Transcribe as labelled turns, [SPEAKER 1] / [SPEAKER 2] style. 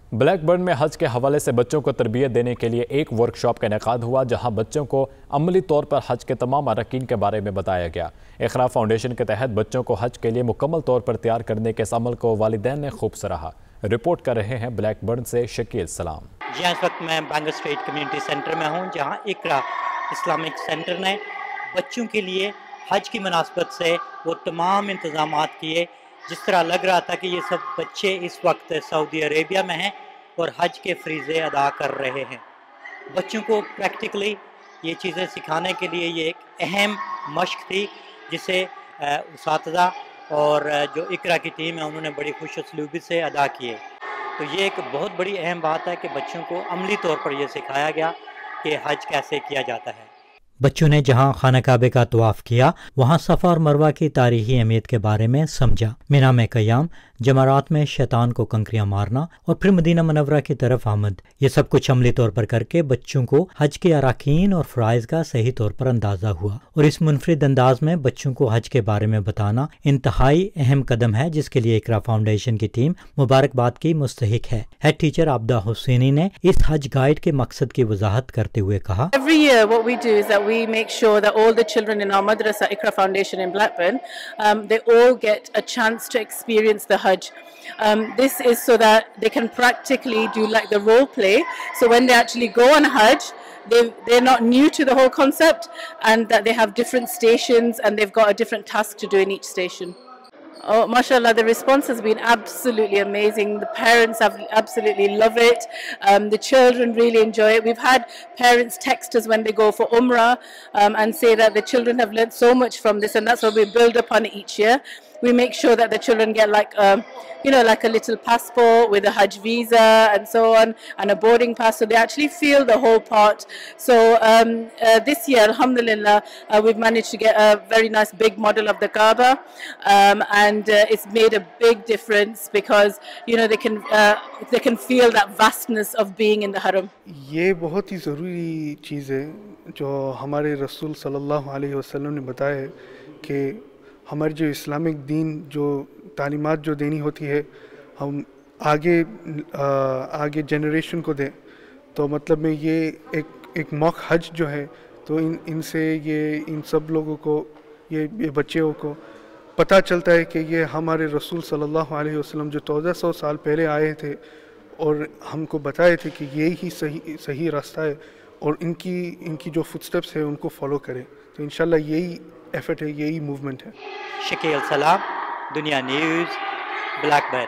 [SPEAKER 1] Black burn میں حج کے حوالے سے بچوں کو تربیت دینے کے لیے ایک ورکشاپ کا انعقاد ہوا جہاں بچوں کو عملی طور پر حج کے تمام اراکین کے بارے میں بتایا گیا۔ اقرا فاؤنڈیشن کے تحت بچوں کو حج کے لیے مکمل طور پر تیار کرنے کے اس عمل کو والدین نے خوب سراہا۔ رپورٹ کر رہے ہیں بلیک برن سے شکیل سلام۔
[SPEAKER 2] جی ہاں، اس وقت میں بینگل اسٹریٹ کمیونٹی سینٹر میں ہوں جہاں اقرا اسلامک سینٹر نے بچوں کے لیے حج کی مناسبت سے وہ تمام انتظامات کیے، جس طرح لگ رہا تھا کہ یہ سب بچے اس وقت سعودی عربیہ میں ہیں اور حج کے فریضے ادا کر رہے ہیں۔ بچوں کو پریکٹیکلی یہ چیزیں سکھانے کے لیے یہ ایک اہم مشق تھی جسے اساتذہ اور جو اقرا کی ٹیم ہے انہوں نے بڑی خوش اسلوبی سے ادا کیے۔ تو یہ ایک بہت بڑی اہم بات ہے کہ بچوں کو عملی طور پر یہ سکھایا گیا کہ حج کیسے کیا جاتا ہے۔
[SPEAKER 3] بچوں نے جہاں خانہ کعبے کا طواف کیا وہاں صفا اور مروہ کی تاریخی اہمیت کے بارے میں سمجھا۔ مینا میں قیام، جمرات میں شیطان کو کنکریاں مارنا اور پھر مدینہ منورہ کی طرف آمد، یہ سب کچھ عملی طور پر کر کے بچوں کو حج کے اراکین اور فرائض کا صحیح طور پر اندازہ ہوا، اور اس منفرد انداز میں بچوں کو حج کے بارے میں بتانا انتہائی اہم قدم ہے جس کے لیے اقرا فاؤنڈیشن کی ٹیم مبارکباد کی مستحق ہے۔ ہیڈ ٹیچر عابدہ حسینی نے اس حج گائیڈ کے مقصد کی وضاحت کرتے ہوئے کہا،
[SPEAKER 4] Every year what we do is that we make sure that all the children in our Madrasa Iqra Foundation in Blackburn, they all get a chance to experience the Hajj. This is so that they can practically do like the role play. So when they actually go on Hajj, they're not new to the whole concept, and that they have different stations and they've got a different task to do in each station. Oh, mashallah, the response has been absolutely amazing. The parents have absolutely love it. The children really enjoy it. We've had parents text us when they go for Umrah and say that the children have learned so much from this, and that's what we build upon it each year. We make sure that the children get like a little passport with a Hajj visa and so on, and a boarding pass, so they actually feel the whole part. So this year, alhamdulillah, we've managed to get a very nice big model of the Kaaba, and it's made a big difference because they can feel that vastness of being in the Haram.
[SPEAKER 5] یہ بہت ہی ضروری چیز ہے جو ہمارے رسول صلی اللہ علیہ وسلم نے بتایا ہے کہ ہمارے جو اسلامک دین جو تعلیمات جو دینی ہوتی ہے ہم آگے جنریشن کو دیں، تو مطلب میں یہ ایک موقع حج جو ہے تو ان سے ان سب لوگوں کو یہ بچوں کو پتہ چلتا ہے کہ یہ ہمارے رسول صلی اللہ علیہ وسلم جو 1400 سال پہلے آئے تھے اور ہم کو بتائے تھے کہ یہی صحیح راستہ ہے، اور ان کی جو فٹ سٹیپس ہے ان کو فالو کریں، تو انشاءاللہ یہی ایفرٹ ہے، یہی موومنٹ ہے۔
[SPEAKER 2] شکیل سلام، دنیا نیوز، بلیک برن۔